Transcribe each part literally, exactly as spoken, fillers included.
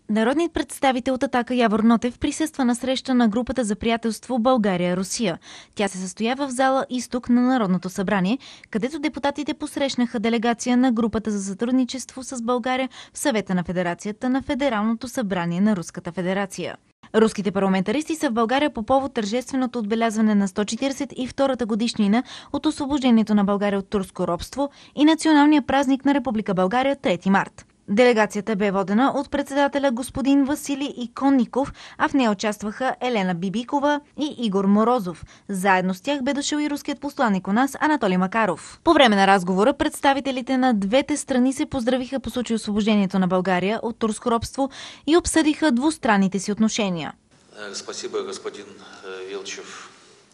Народният представител от Атака Явор Нотев присъства на среща на групата за приятелство България-Русия. Тя се състоя в зала Изток на Народното събрание, където депутатите посрещнаха делегация на групата за сътрудничество с България в Съвета на Федерацията на Федералното събрание на Руската федерация. Руските парламентаристи са в България по повод тържественото отбелязване на сто четиридесет и втората годишнина от освобождението на България от турско робство и националния празник на Република България трети март. Делегацията бе водена от председателя господин Василий Иконников, а в нея участваха Елена Бибикова и Игор Морозов. Заедно с тях бе дошъл и руският посланик у нас Анатолий Макаров. По време на разговора представителите на двете страни се поздравиха по случай освобождението на България от турско робство и обсъдиха двустранните си отношения. Спасибо, господин Велчев.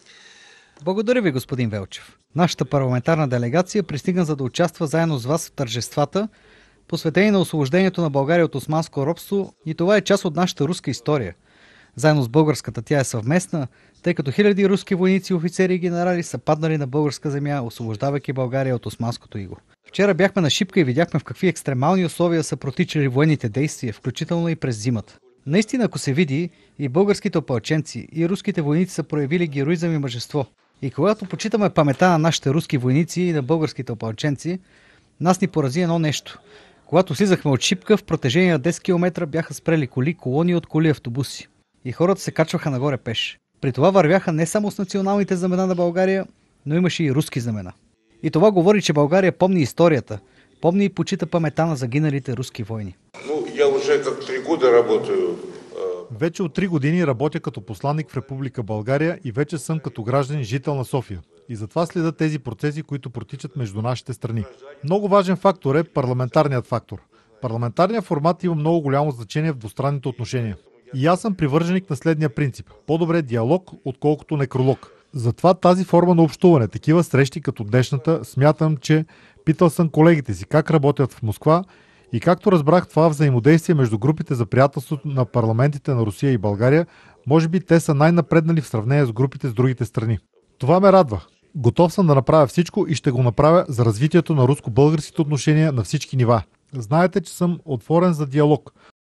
Благодаря ви, господин Велчев. Нашата парламентарна делегация пристигна за да участва заедно с вас в тържествата, посветени на освобождението на България от османско робство, и това е част от нашата руска история. Заедно с българската тя е съвместна, тъй като хиляди руски войници, офицери и генерали са паднали на българска земя, освобождавайки България от османското иго. Вчера бяхме на Шипка и видяхме в какви екстремални условия са протичали военните действия, включително и през зимата. Наистина, ако се види, и българските опълченци, и руските войници са проявили героизъм и мъжество. И когато почитаме памета на нашите руски войници и на българските опълченци, нас ни порази едно нещо. Когато слизахме от Шипка, в протежение на десет километра бяха спрели коли, колони от коли, автобуси. И хората се качваха нагоре пеш. При това вървяха не само с националните знамена на България, но имаше и руски знамена. И това говори, че България помни историята, помни и почита памета на загиналите руски войни. Ну, я уже как три года работаю. Вече от три години работя като посланник в Република България и вече съм като гражданин жител на София. И затова следа тези процеси, които протичат между нашите страни. Много важен фактор е парламентарният фактор. Парламентарният формат има много голямо значение в двустранните отношения. И аз съм привърженик на следния принцип. По-добре диалог, отколкото некролог. Затова тази форма на общуване, такива срещи като днешната, смятам, че питал съм колегите си как работят в Москва и както разбрах това взаимодействие между групите за приятелството на парламентите на Русия и България, може би те са най-напреднали в сравнение с групите с другите страни. Това ме радва. Готов съм да направя всичко и ще го направя за развитието на руско-българските отношения на всички нива. Знаете, че съм отворен за диалог.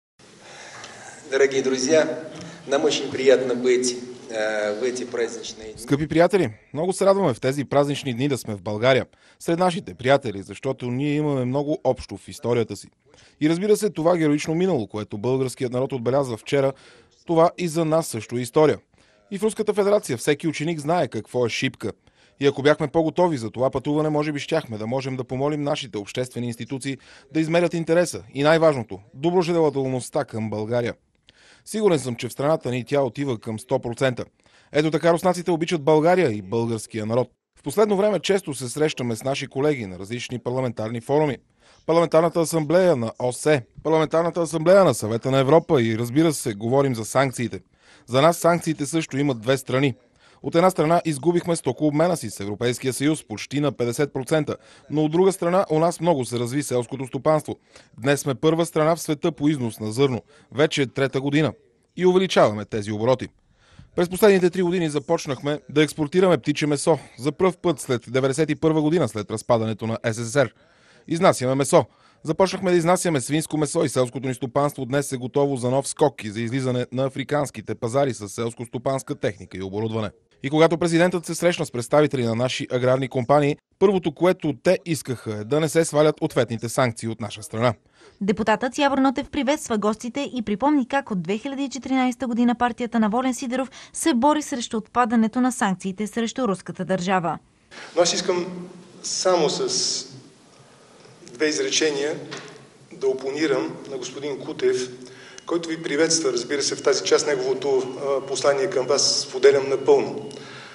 Дорогие друзья, нам очень приятно быть в эти праздничные дни. Скъпи приятели, много се радваме в тези празнични дни да сме в България, сред нашите приятели, защото ние имаме много общо в историята си. И разбира се, това героично минало, което българският народ отбелязва вчера, това и за нас също е история. И в Руската федерация всеки ученик знае какво е Шипка. И ако бяхме по-готови за това пътуване, може би щяхме да можем да помолим нашите обществени институции да измерят интереса и най-важното – доброжелателността към България. Сигурен съм, че в страната ни тя отива към сто процента. Ето така руснаците обичат България и българския народ. В последно време често се срещаме с наши колеги на различни парламентарни форуми. Парламентарната асамблея на ОСЕ, Парламентарната асамблея на Съвета на Европа и разбира се, говорим за санкциите. За нас санкциите също имат две страни. От една страна изгубихме стокообмена си с Европейския съюз почти на петдесет процента, но от друга страна у нас много се разви селското стопанство. Днес сме първа страна в света по износ на зърно, вече е трета година. И увеличаваме тези обороти. През последните три години започнахме да експортираме птиче месо. За пръв път след деветдесет и първа година, след разпадането на Ес Ес Ес Ер. Изнасяме месо. Започнахме да изнасяме свинско месо и селското ни стопанство днес е готово за нов скок и за излизане на африканските пазари с селско-стопанска техника и оборудване. И когато президентът се срещна с представители на наши аграрни компании, първото, което те искаха е да не се свалят ответните санкции от наша страна. Депутатът Явор Нотев приветства гостите и припомни как от две хиляди и четиринадесета година партията на Волен Сидеров се бори срещу отпадането на санкциите срещу руската държава. Но аз искам само с две изречения да опонирам на господин Кутев, който ви приветства, разбира се, в тази част неговото послание към вас споделям напълно.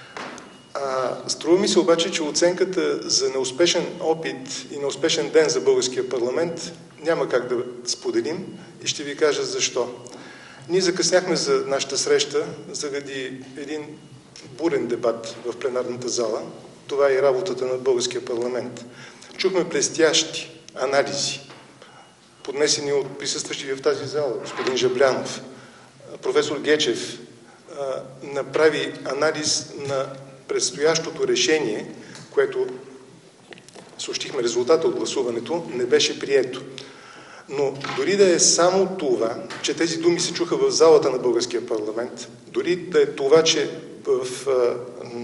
А, струва ми се обаче, че оценката за неуспешен опит и неуспешен ден за българския парламент няма как да споделим и ще ви кажа защо. Ние закъсняхме за нашата среща заради един бурен дебат в пленарната зала. Това е и работата на българския парламент. Чухме блестящи анализи, поднесени от присъстващи в тази зала. Господин Жаблянов, професор Гечев направи анализ на предстоящото решение, което съобщихме резултата от гласуването, не беше прието. Но дори да е само това, че тези думи се чуха в залата на българския парламент, дори да е това, че в а,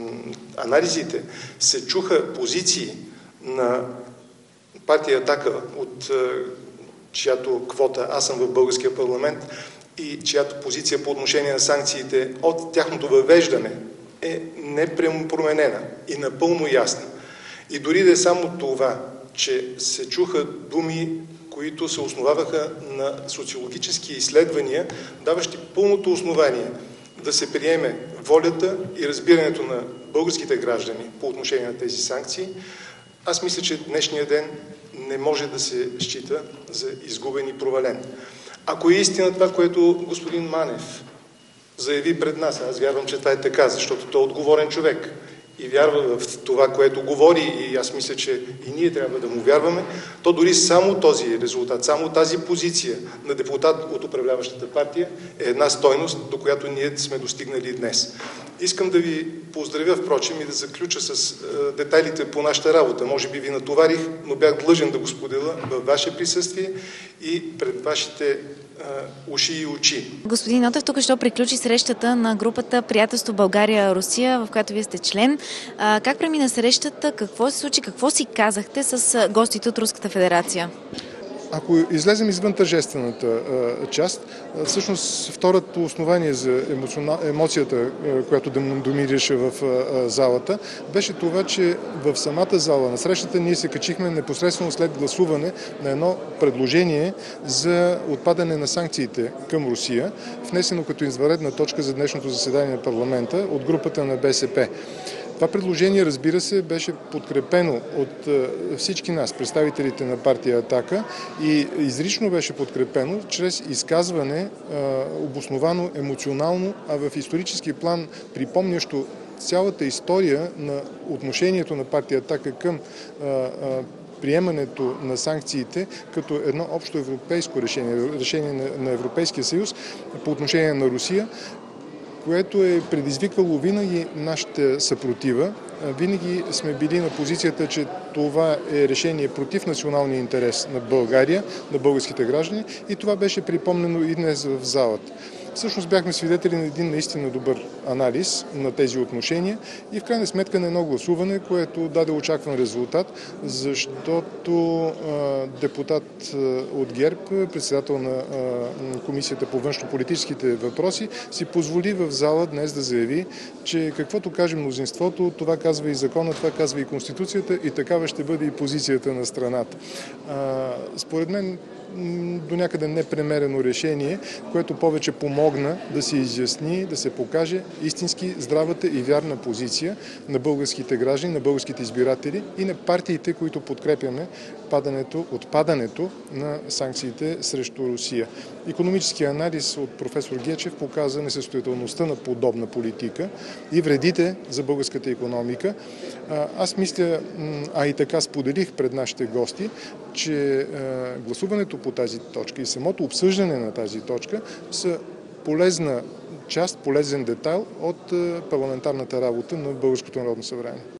анализите се чуха позиции на партия Атака, от а, чиято квота аз съм в българския парламент и чиято позиция по отношение на санкциите от тяхното въвеждане е непроменена и напълно ясна. И дори да е само това, че се чуха думи, които се основаваха на социологически изследвания, даващи пълното основание да се приеме волята и разбирането на българските граждани по отношение на тези санкции, аз мисля, че днешния ден не може да се счита за изгубен и провален. Ако е истина това, което господин Манев заяви пред нас, аз вярвам, че това е така, защото той е отговорен човек и вярва в това, което говори, и аз мисля, че и ние трябва да му вярваме, то дори само този резултат, само тази позиция на депутат от управляващата партия е една стойност, до която ние сме достигнали днес. Искам да ви поздравя, впрочем, и да заключа с е, детайлите по нашата работа. Може би ви натоварих, но бях длъжен да го споделя във ваше присъствие и пред вашите уши и очи. Господин Нотев, тук ще приключи срещата на групата Приятелство България-Русия, в която вие сте член. А, как премина срещата? Какво се случи? Какво си казахте с гостите от Руската федерация? Ако излезем извън тържествената а, част, а, всъщност второто основание за емоциона... емоцията, а, която доминираше в а, залата, беше това, че в самата зала на срещата ние се качихме непосредствено след гласуване на едно предложение за отпадане на санкциите към Русия, внесено като извънредна точка за днешното заседание на парламента от групата на БСП. Това предложение, разбира се, беше подкрепено от всички нас, представителите на партия Атака, и изрично беше подкрепено чрез изказване, обосновано емоционално, а в исторически план припомнящо цялата история на отношението на партия Атака към приемането на санкциите като едно общо европейско решение, решение на Европейския съюз по отношение на Русия, което е предизвикало винаги нашата съпротива. Винаги сме били на позицията, че това е решение против националния интерес на България, на българските граждани, и това беше припомнено и днес в залата. Всъщност бяхме свидетели на един наистина добър анализ на тези отношения и в крайна сметка на едно гласуване, което даде очакван резултат, защото а, депутат а, от ГЕРБ, председател на а, Комисията по външнополитическите въпроси, си позволи в зала днес да заяви, че каквото каже мнозинството, това казва и закона, това казва и Конституцията, и такава ще бъде и позицията на страната. А, според мен до някъде непремерено решение, което повече помогна да се изясни, да се покаже истински здравата и вярна позиция на българските граждани, на българските избиратели и на партиите, които подкрепяме падането, отпадането на санкциите срещу Русия. Икономическият анализ от професор Гечев показа несъстоятелността на подобна политика и вредите за българската икономика. Аз мисля, а и така споделих пред нашите гости, че гласуването по тази точка и самото обсъждане на тази точка са полезна част, полезен детайл от парламентарната работа на Българското народно събрание.